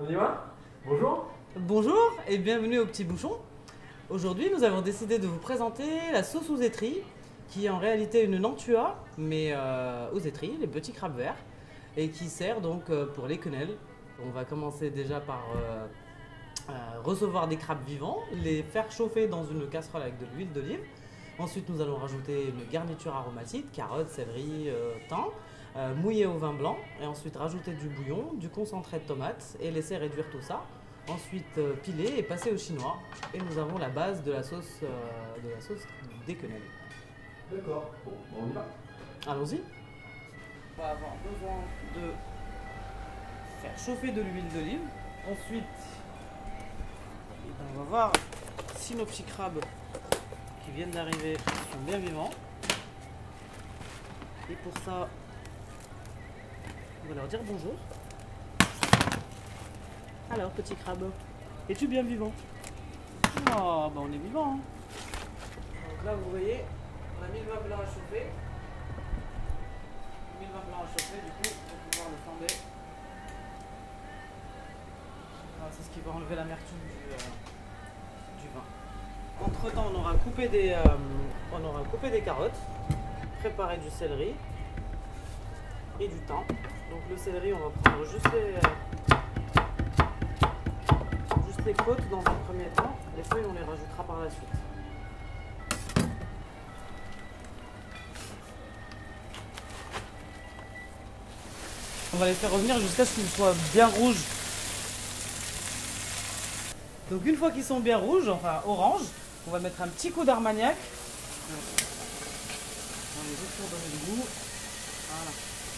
On y va? Bonjour. Bonjour et bienvenue au Petit Bouchon. Aujourd'hui, nous avons décidé de vous présenter la sauce aux étrilles, qui est en réalité une nantua, mais aux étrilles, les petits crabes verts, et qui sert donc pour les quenelles. On va commencer déjà par recevoir des crabes vivants, les faire chauffer dans une casserole avec de l'huile d'olive. Ensuite, nous allons rajouter une garniture aromatique, carottes, céleri, thym, mouiller au vin blanc, et ensuite rajouter du bouillon, du concentré de tomate et laisser réduire tout ça. Ensuite piler et passer au chinois. Et nous avons la base de la sauce des quenelles. D'accord. Bon, on y va. Allons-y. On va avoir besoin de faire chauffer de l'huile d'olive. Ensuite, on va voir si nos petits crabes qui viennent d'arriver sont bien vivants. Et pour ça, on va leur dire bonjour. Alors, petit crabe, es-tu bien vivant? Oh, bah on est vivant. Hein. Donc là, vous voyez, on a mis le vin blanc à chauffer. On a mis le vin blanc à chauffer, du coup, on va pouvoir le flamber. Voilà, c'est ce qui va enlever l'amertume du vin. Entre temps, on aura coupé des carottes, préparé du céleri et du thym. Donc le céleri, on va prendre juste les côtes dans un premier temps. Les feuilles, on les rajoutera par la suite. On va les faire revenir jusqu'à ce qu'ils soient bien rouges. Donc une fois qu'ils sont bien rouges, enfin orange, on va mettre un petit coup d'armagnac. On les juste pour donner du goût. Voilà.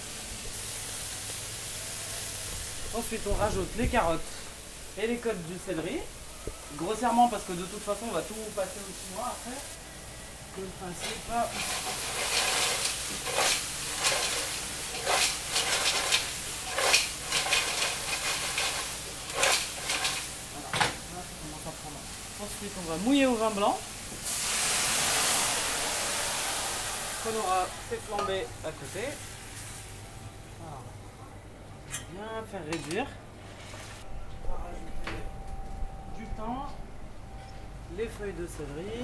Ensuite, on rajoute les carottes et les côtes du céleri. Grossièrement, parce que de toute façon, on va tout passer au chinois après. Le principe. Voilà. Là, ça commence à prendre. Ensuite, on va mouiller au vin blanc. Qu'on aura fait flamber à côté. Voilà. Bien faire réduire. On va rajouter du thym, les feuilles de céleri.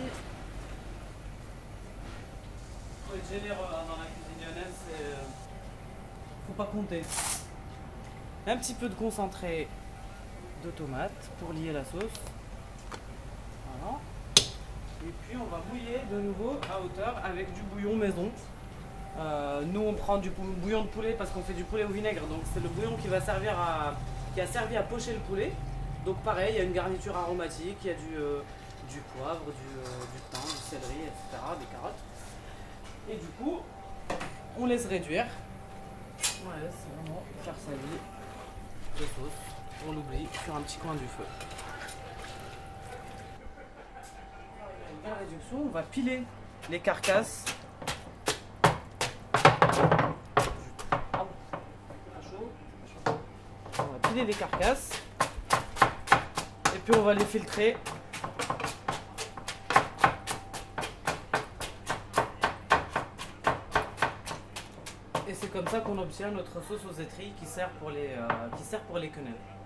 Faut être généreux hein, dans la cuisine lyonnaise, faut pas compter. Un petit peu de concentré de tomate pour lier la sauce. Voilà. Et puis on va mouiller de nouveau à hauteur avec du bouillon maison. Nous on prend du bouillon de poulet parce qu'on fait du poulet au vinaigre, donc c'est le bouillon qui a servi à pocher le poulet. Donc pareil, il y a une garniture aromatique, il y a du poivre, du thym, du céleri, etc., des carottes. Et du coup, on laisse réduire. On laisse vraiment faire sa vie de sauce. On l'oublie sur un petit coin du feu. Une belle réduction, on va piler les carcasses. On va piler les carcasses et puis on va les filtrer. Et c'est comme ça qu'on obtient notre sauce aux étrilles qui sert pour les quenelles.